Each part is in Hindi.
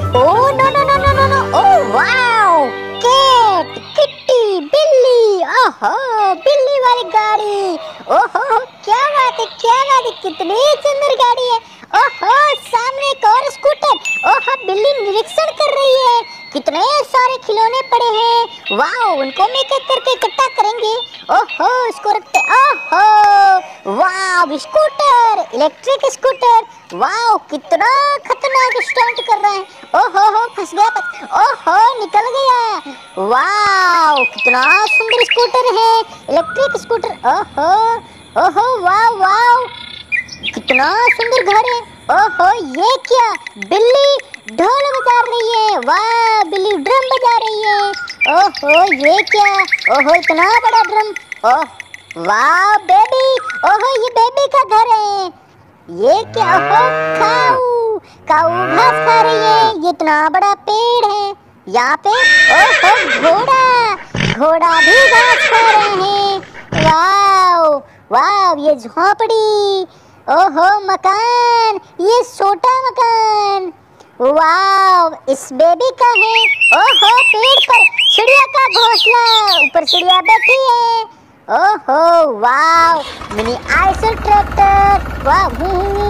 Oh no no no no no no! Oh wow! Cat, kitty, बिल्ली, ओहो बिल्ली वाली गाड़ी, ओहो क्या बात है, क्या बात है, कितनी सुंदर गाड़ी है। ओहो सामने एक और स्कूटर, ओहो बिल्ली निरीक्षण कर रही है, कितने सारे खिलौने पड़े हैं, वाओ उनको हम एक एक करके इकट्ठा करेंगे। ओहो इसको रखते, ओहो wow scooter, electric scooter, wow कितना खतरनाक स्टंट कर रहा है। ओहो फंस गया, ओहो निकल गया, वाओ कितना सुंदर स्कूटर है, इलेक्ट्रिक स्कूटर, ओहो ओहो वाओ वाओ कितना सुंदर घर है। ओहो ये क्या, बिल्ली ढोल बजा रही है, वाह बिल्ली ड्रम बजा रही है। ओहो ये क्या, ओहो इतना बड़ा ड्रम, ओह वाह बेबी, ओहो ये बेबी का घर है। ये क्या, ओहो काऊ काऊ घास खा रही है, ये इतना बड़ा पेड़ है यहाँ पे। ओहो घोड़ा घोड़ा भी घास खा रहे हैं, वाओ वाओ ये झोपड़ी, ओहो मकान, ये छोटा मकान, वाव इस बेबी का है। ओहो पेड़ पर चिड़िया का घोंसला, ऊपर चिड़िया बैठी है। ओहो wow mini Eicher tractor, wow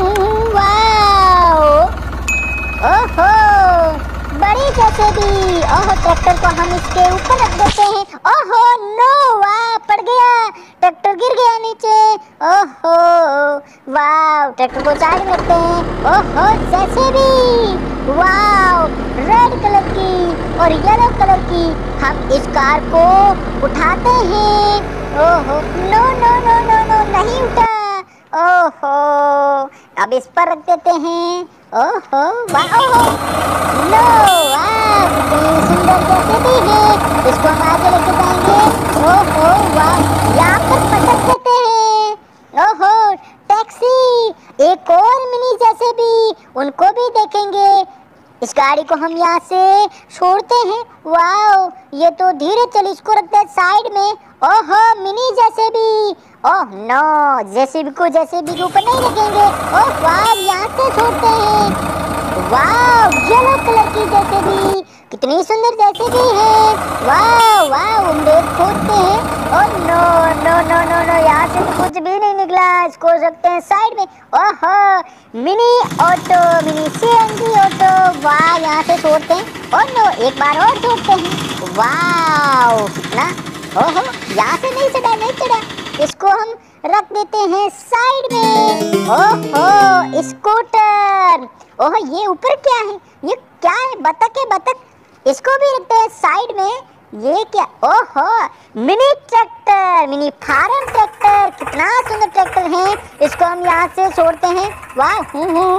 wow, ओहो बड़ी जैसे भी, ओहो ट्रैक्टर को हम इसके ऊपर रख देते हैं। ओहो नो वाह पड़ गया, ट्रैक्टर गिर गया नीचे। ओहो वाव ट्रैक्टर को साइड में रखते हैं। ओहो जैसे भी, वाव रेड कलर की और येलो कलर की, हम इस कार को उठाते हैं। ओहो no no no no no नहीं उठा, ओहो अब इस पर रख देते हैं। ओहो वाह नो वाह कितनी सुंदर जैसे भी है, इसको हम आगे लेके जाएंगे। ओहो वाह यहाँ पर पटक देते हैं। ओहो टैक्सी, एक और मिनी जैसे भी, उनको भी देखेंगे। इस गाड़ी को हम यहाँ से छोड़ते हैं। वाओ ये तो धीरे चल, इसको रखते हैं साइड में। ओहो मिनी जैसे भी, ओह नो जेसीबी को जेसीबी के ऊपर नहीं रखेंगे। ओह वाव यहाँ से छोड़ते हैं। वाव येलो कलर की जेसीबी, कितनी सुंदर जेसीबी है। वाव वाव हम खोदते हैं। Oh no no no no no यहाँ से तो कुछ भी नहीं निकला, इसको रखते हैं साइड में। ओहो mini auto, mini CNG auto, वाह यहाँ से छोड़ते हैं। ओह नो एक बार और छोड़ते हैं। वाव कितना, ओहो यहाँ से नहीं चढ़ा, नहीं चढ़ा, इसको हम रख देते हैं साइड में। ओहो स्कूटर, ओहो ये ऊपर क्या है, ये क्या है, बतख है बतख, इसको भी रखते हैं साइड में। ये क्या, ओहो mini tractor, mini farm tractor, कितना सुंदर ट्रैक्टर है, इसको हम यहाँ से छोड़ते हैं। वाह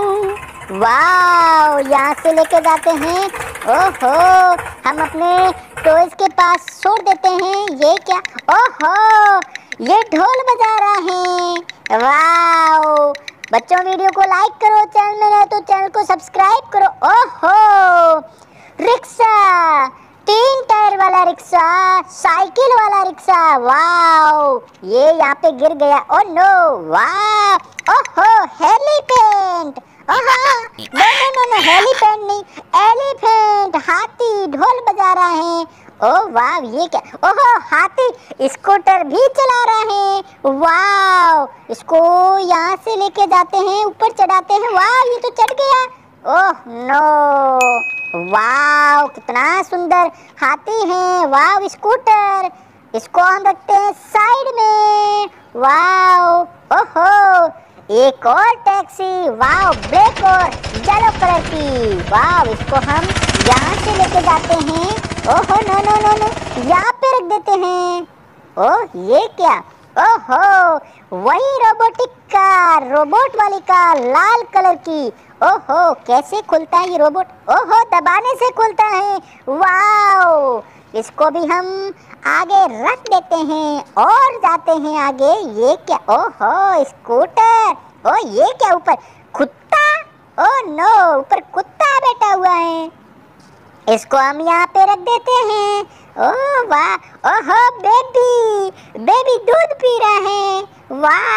वाह यहाँ से लेके जाते हैं। ओहो हम अपने टॉयज के पास छोड़ देते हैं। ये क्या, ओहो ये ढोल बजा रहा है। वाओ बच्चों वीडियो को लाइक करो, चैनल में नए तो चैनल को सब्सक्राइब करो। ओहो रिक्शा, 3 टायर वाला रिक्शा, साइकिल वाला रिक्शा, वाओ ये यहाँ पे गिर गया। ओह नो वाह, ओहो elephant, no no no no elephant नहीं, एलिफेंट, हाथी ढोल बजा रहा है। ओह वाह ये क्या, ओहो हाथी स्कूटर भी चला रहा है। वाह इसको यहाँ से लेके जाते हैं, ऊपर चढ़ाते हैं। वाह ये तो चढ़ गया। ओह नो वाह कितना सुंदर हाथी है। वाह स्कूटर, इसको हम रखते हैं साइड में। वाह ओहो एक और टैक्सी, वाह ब्लैक और येलो कलर की, वाह इसको हम यहाँ से लेके जाते हैं। ओहो नो नो नो नो यहाँ पे रख देते हैं। ओह ये क्या, ओहो वही रोबोटिक कार, रोबोट वाली कार लाल कलर की। ओहो कैसे खुलता है ये रोबोट, ओहो दबाने से खुलता है। वाह इसको भी हम आगे रख देते हैं और जाते हैं आगे। ये क्या, ओहो स्कूटर, ओ ये क्या ऊपर कुत्ता, ओ नो ऊपर कुत्ता बैठा हुआ है, इसको हम यहाँ पे रख देते हैं। ओह वाह, ओहो बेबी, बेबी दूध पी रहा है।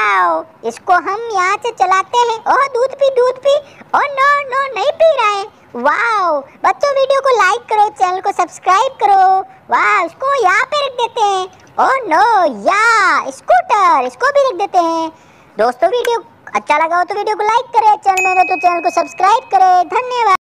वाह इसको हम यहाँ से चलाते हैं। ओह दूध पी, दूध पी, ओह नो नो नहीं पी रहा है। वाओ बच्चों, वीडियो को लाइक करो, चैनल को सब्सक्राइब करो। वाह, इसको यहाँ पे रख देते हैं। ओह नो, या स्कूटर, इसको भी रख देते हैं। दोस्तों वीडियो अच्छा लगा हो तो वीडियो को लाइक करें, चैनल में हो तो चैनल को सब्सक्राइब करें। धन्यवाद।